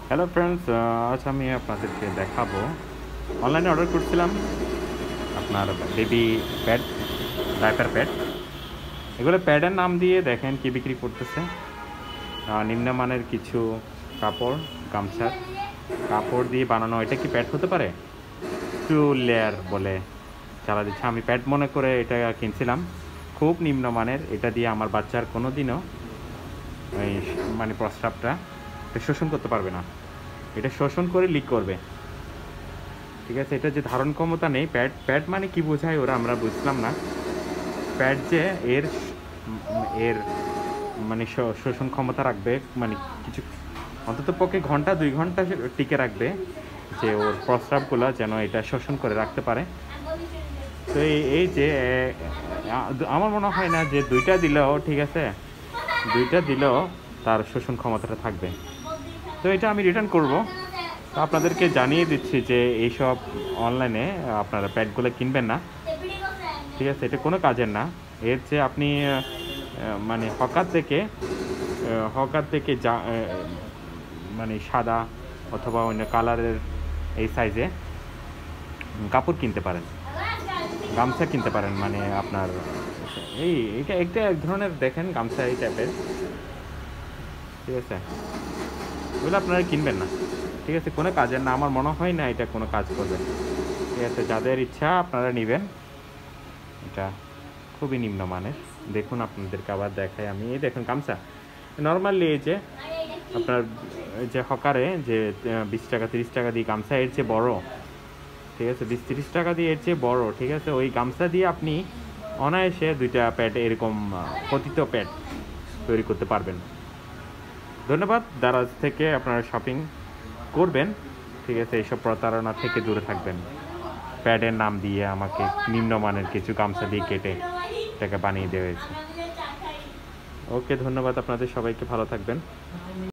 Hello friends, আজ আমি আপনাদেরকে দেখাবো। অনলাইনে অর্ডার করছিলাম আপনার বেবি প্যাড, ডাইপার প্যাড। এগুলো প্যাডের নাম দিয়ে দেখেন কি বিক্রি করতেছে। নিম্নমানের কিছু কাপড়, গামছার কাপড় দিয়ে বানানো। এটা কি প্যাড হতে পারে? টু লেয়ার বলে চালা দিচ্ছে। আমি প্যাড মনে করে এটা কিনছিলাম, খুব নিম্নমানের। এটা দিয়ে আমার বাচ্চার কোনো দিনও মানে প্রস্রাবটা শোষণ করতে পারবে না। এটা শোষণ করে লিক করবে, ঠিক আছে। এটা যে ধারণ ক্ষমতা নেই। প্যাড প্যাড মানে কি বোঝায় ওরা, আমরা বুঝলাম না। প্যাড যে এর এর মানে শোষণ ক্ষমতা রাখবে, মানে কিছু অন্তত পক্ষে ঘন্টা 2 ঘন্টা টিকে রাখবে, যে ওর প্রস্রাবগুলো যেন এটা শোষণ করে রাখতে পারে। তো এই যে আমার মনে হয় না যে 2টা দিলেও ঠিক আছে, 2টা দিলেও তার শোষণ ক্ষমতাটা থাকবে। তো এটা আমি রিটার্ন করব। তো আপনাদেরকে জানিয়ে দিচ্ছি যে এইসব অনলাইনে আপনারা প্যাডগুলো কিনবেন না, ঠিক আছে। এটা কোনো কাজের না। এর যে আপনি মানে হকার থেকে যা মানে সাদা অথবা অন্য কালারের এই সাইজে কাপড় কিনতে পারেন, গামছা কিনতে পারেন। মানে আপনার এটা একটা এক ধরনের দেখেন গামছা এই টাইপের, ঠিক আছে। এগুলো আপনারা কিনবেন না, ঠিক আছে। কোনো কাজের না, আমার মনে হয় না এটা কোনো কাজ করবে, ঠিক আছে। যাদের ইচ্ছা আপনারা নেবেন। এটা খুবই নিম্নমানের। দেখুন আপনাদেরকে আবার দেখাই আমি। এই দেখুন গামছা নর্মালি এই যে আপনার যে হকারে যে 20 টাকা 30 টাকা দিয়ে গামছা এর চেয়ে বড়, ঠিক আছে। 20-30 টাকা দিয়ে এর চেয়ে বড়, ঠিক আছে। ওই গামছা দিয়ে আপনি অনায়াসে 2টা প্যাড এরকম পতিত প্যাড তৈরি করতে পারবেন। ধন্যবাদ। দারাজ থেকে আপনারা শপিং করবেন, ঠিক আছে। এইসব প্রতারণা থেকে দূরে থাকবেন। প্যাডের নাম দিয়ে আমাকে নিম্নমানের কিছু গামছা দিয়ে কেটে এটাকে বানিয়ে দেওয়া হয়েছে। ওকে, ধন্যবাদ আপনাদের সবাইকে। ভালো থাকবেন।